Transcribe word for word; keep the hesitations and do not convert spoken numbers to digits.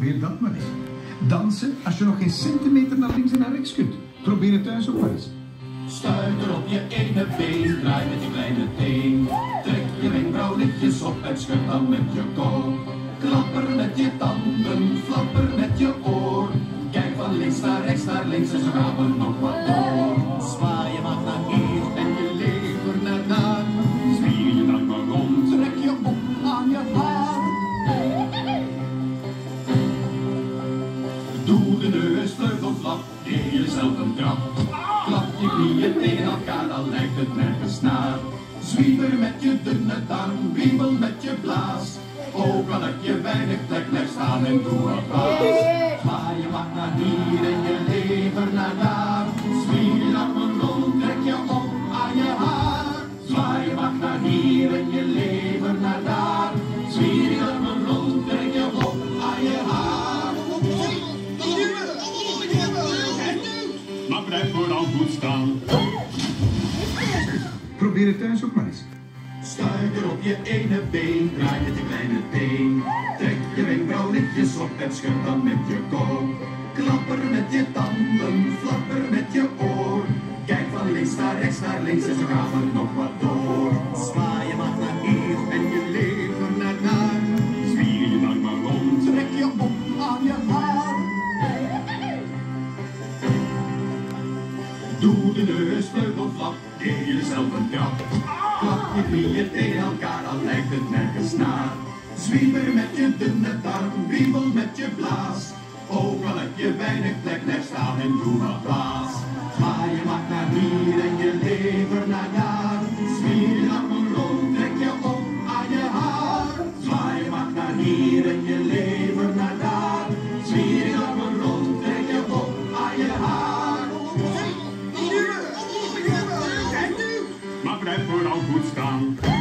Probeer dat maar eens. Dansen als je nog geen centimeter naar links en naar rechts kunt. Probeer het thuis ook maar eens. Stuiter op je ene been, draai met je kleine teen. Trek je wenkbrauwlichtjes op en schud dan met je kop. Klapper met je tanden, flapper met je oor. Kijk van links naar rechts naar links en zo gaan we nog wat door. Zwaai je mag naar hier en je lever naar daar. Zwier je dan maar rond, trek je op aan je haar. Doe de neusvleugelflap, geef jezelf een trap. Klap je knieën tegen elkaar, dan lijkt het nergens naar. Zwieber met je dunne darm, wiebel met je blaas. Ook al heb je weinig plek, blijf staan en doe wat baas. Zwaai je mag naar hier en je lever naar daar. Zwier je armen rond, trek je op aan je haar. Zwaai je mag naar hier en je lever naar daar. Zwier je armen rond, trek je op aan je haar. Maar blijf vooral goed staan. Probeer het thuis ook maar eens. Stuiter op je ene been, draai met je kleine teen. Trek je wenkbrauwlichtjes op en schud dan met je kop. Klapper met je tanden, flapper met je oor. Kijk van links naar rechts naar links en zo gaan we nog wat door. Zwaai je mag naar hier en je lever naar daar. Zwier je dan maar rond, Trek je op aan je haar. Doe de neusvleugelflap, geef jezelf een trap. Klap je knieën tegen elkaar, dan lijkt het nergens naar. Zwieber met je dunne darm, wiebel met je blaas. Ook al heb je weinig plek, blijf staan en doe wat baas. Zwaai je mag naar hier en je lever naar daar. Zwier je armen rond, trek je op aan je haar. Zwaai je mag naar hier en je lever naar daar. Zwier je armen rond, trek je op aan je haar. maar blijf vooral goed staan.